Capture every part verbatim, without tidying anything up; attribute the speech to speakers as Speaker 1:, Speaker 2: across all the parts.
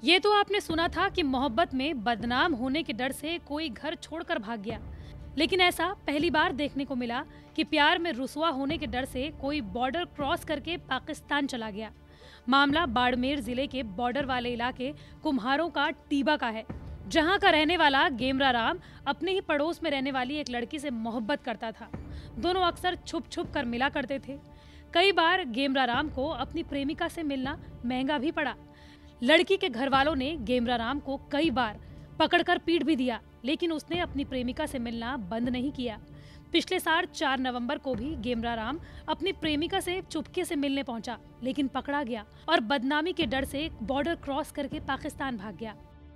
Speaker 1: ये तो आपने सुना था कि मोहब्बत में बदनाम होने के डर से कोई घर छोड़कर भाग गया, लेकिन ऐसा पहली बार देखने को मिला कि प्यार में रुसवा होने के डर से कोई बॉर्डर क्रॉस करके पाकिस्तान चला गया। मामला बाड़मेर जिले के बॉर्डर वाले इलाके कुम्हारों का टीबा का है, जहां का रहने वाला गेमरा राम अपने ही पड़ोस में रहने वाली एक लड़की से मोहब्बत करता था। दोनों अक्सर छुप छुप कर मिला करते थे। कई बार गेमरा राम को अपनी प्रेमिका से मिलना महंगा भी पड़ा। लड़की के घर वालों ने गेमरा राम को कई बार पकड़कर पीट भी दिया, लेकिन उसने अपनी प्रेमिका से मिलना बंद नहीं किया। पिछले साल चार नवंबर को भी गेमरा राम अपनी प्रेमिका से चुपके से मिलने पहुंचा, लेकिन पकड़ा गया और बदनामी के डर से बॉर्डर क्रॉस करके पाकिस्तान भाग गया।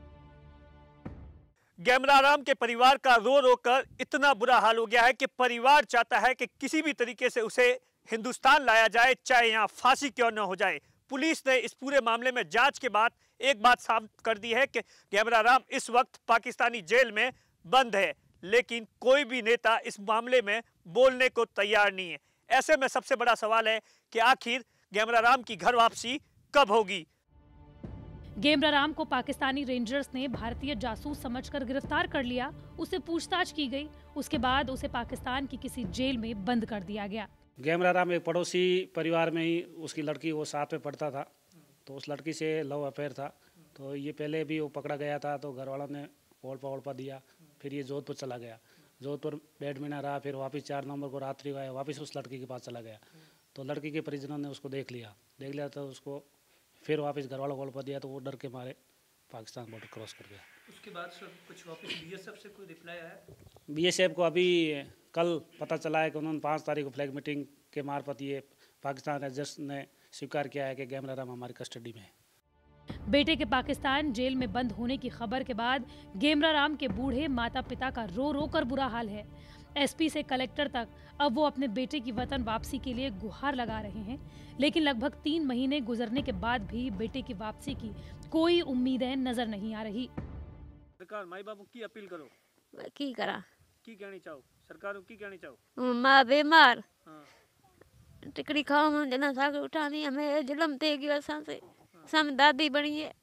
Speaker 2: गेमरा राम के परिवार का रो रो कर इतना बुरा हाल हो गया है कि परिवार चाहता है कि किसी भी तरीके से उसे हिंदुस्तान लाया जाए, चाहे यहाँ फांसी क्यों न हो जाए। पुलिस ने इस पूरे मामले में जांच के बाद एक बात साबित कर दी है कि गेमरा राम इस वक्त पाकिस्तानी जेल में बंद है, लेकिन कोई भी नेता इस मामले में बोलने को तैयार नहीं है। ऐसे में सबसे बड़ा सवाल है कि आखिर गेमरा राम की घर वापसी कब होगी।
Speaker 1: गेमरा राम को पाकिस्तानी रेंजर्स ने भारतीय जासूस समझकर गिरफ्तार कर लिया। उसे पूछताछ की गई, उसके बाद उसे पाकिस्तान की किसी जेल में बंद कर दिया गया।
Speaker 3: गेमरा राम एक पड़ोसी परिवार में ही उसकी लड़की वो साथ में पढ़ता था, तो उस लड़की से लव अफेयर था। तो ये पहले भी वो पकड़ा गया था, तो घर वालों ने ओढ़पा ओढ़पा दिया। फिर ये जोधपुर चला गया, जोधपुर डेढ़ महीना रहा, फिर वापस चार नवंबर को रात्रि को आया, वापस उस लड़की के पास चला गया। तो लड़की के परिजनों ने उसको देख लिया देख लिया तो उसको फिर वापस घर वालों को ओढ़पा दिया, तो वो डर के मारे पाकिस्तान बॉर्डर क्रॉस कर गया।
Speaker 4: उसके बाद सर कुछ वापस बीएसएफ से कोई रिप्लाई आया?
Speaker 3: बीएसएफ को अभी कल पता चला है कि उन्होंने पाँच तारीख को फ्लैग मीटिंग के मार्फत ये पाकिस्तान रेंजर्स ने स्वीकार किया है कि गेमरा राम हमारी कस्टडी में है।
Speaker 1: बेटे के पाकिस्तान जेल में बंद होने की खबर के बाद गेमरा राम के बूढ़े माता पिता का रो रो कर बुरा हाल है। एसपी से कलेक्टर तक अब वो अपने बेटे की वतन वापसी के लिए गुहार लगा रहे हैं, लेकिन लगभग तीन महीने गुजरने के बाद भी बेटे की वापसी की कोई उम्मीदें नजर नहीं आ रही।
Speaker 2: सरकार माई बाबू की अपील करो,
Speaker 5: की करा
Speaker 2: की कहनी चाहो, सरकार को की कहनी चाहो?
Speaker 5: माँ बीमार
Speaker 2: हाँ।
Speaker 5: टिकड़ी खाओ जना साग उठानी हमें जुलम ते गयो असां से सम दादी बनी है,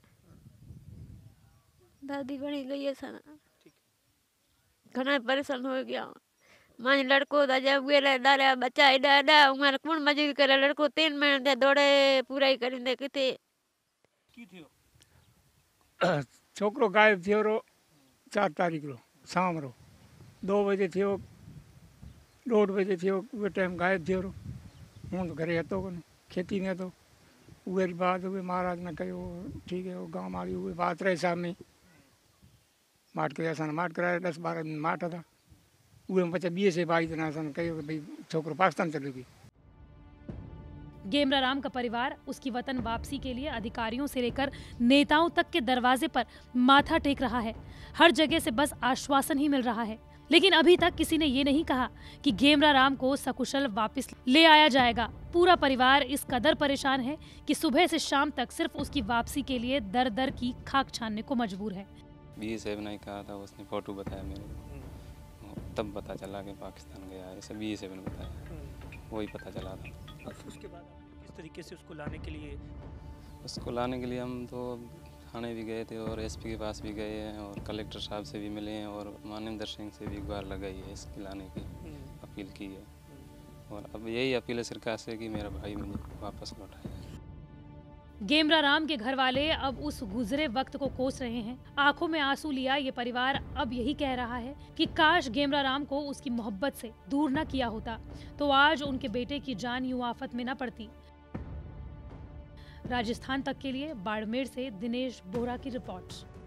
Speaker 5: दादी बनी गई है सन घना परेशान हो गया। मां लड़को दा जब गेले डाले बच्चा एडा एडा उमर कौन मजूरी करे, लड़को तीन महीने दौड़े पूरा ही करिंदे किथे
Speaker 2: की थियो
Speaker 6: छोकरो गायब थियो रो चार तारीख रो शाम रो दो बजे थियो दौड़ बजे थियो उहे टाइम गायब थियो रो। हूँ तो घरे हतो कोन, खेती में तो उहे बात उहे महाराज ने कहो ठीक है वो गाँव वाली उहे बात रहे सामने माट कया असां माट कराया दस बारह दिन माट था उहे पछा बीए से भाई तना असां कहो कि भाई छोकरो पाकिस्तान चलो गई।
Speaker 1: गेमरा राम का परिवार उसकी वतन वापसी के लिए अधिकारियों से लेकर नेताओं तक के दरवाजे पर माथा टेक रहा है। हर जगह से बस आश्वासन ही मिल रहा है, लेकिन अभी तक किसी ने ये नहीं कहा कि गेमरा राम को सकुशल वापस ले आया जाएगा। पूरा परिवार इस कदर परेशान है कि सुबह से शाम तक सिर्फ उसकी वापसी के लिए दर दर की खाक छानने को मजबूर है।
Speaker 7: बी एस एफ ने कहा था, उसने फोटो बताया मेरे को, तब पता चला कि पाकिस्तान गया है, ऐसे बी एस एफ ने बताया, वही पता चला था।
Speaker 2: उसके बाद किस तरीके से उसको लाने के लिए
Speaker 7: उसको लाने के लिए हम तो थाने भी गए थे और एसपी के पास भी गए हैं और कलेक्टर साहब से भी मिले हैं और मानवेंद्र सिंह से भी गुहार लगाई है, इसके लाने की अपील की है। और अब यही अपील है सरकार से कि मेरा भाई मुझे वापस लौटाए।
Speaker 1: गेमरा राम के घर वाले अब उस गुजरे वक्त को कोस रहे हैं। आंखों में आंसू लिया ये परिवार अब यही कह रहा है कि काश गेमरा राम को उसकी मोहब्बत से दूर न किया होता, तो आज उनके बेटे की जान यूं आफत में न पड़ती। राजस्थान तक के लिए बाड़मेर से दिनेश बोहरा की रिपोर्ट।